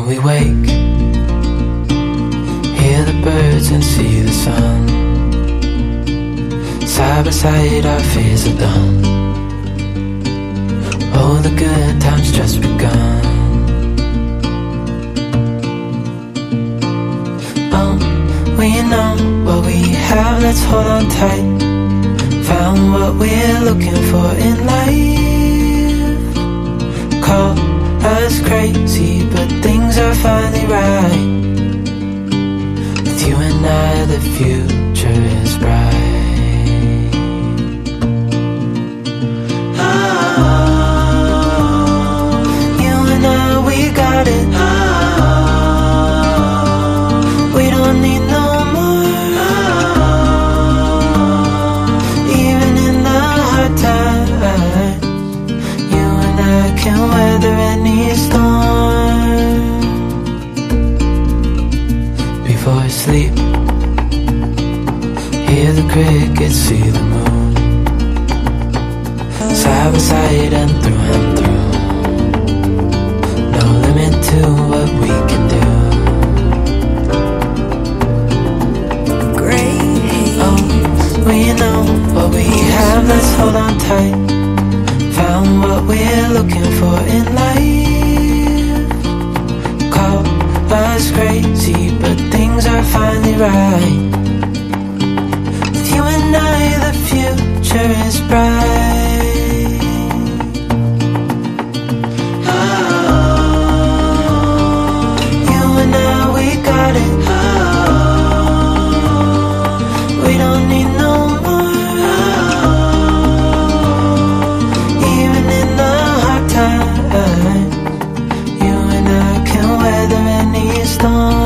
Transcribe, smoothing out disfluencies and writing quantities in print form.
we wake, hear the birds and see the sun. Side by side our fears are done. Oh, the good times just begun. Oh, we know what we have, let's hold on tight. Found what we're looking for in life. Call us crazy, but things are finally right. With you and I, the future is bright. Oh, you and I, we got it. Oh, we don't need no more. Oh, even in the hard times, you and I can weather any storm. Before I sleep, hear the crickets, see the moon. Side by side and through. No limit to what we can do. Oh, we know what we have, let's hold on tight. Found what we're looking for in life. Call us crazy, but things are finally right. With you and I, the future is bright. Oh, you and I, we got it. Oh, we don't need no more. Oh, even in the hard times, you and I can weather any storm.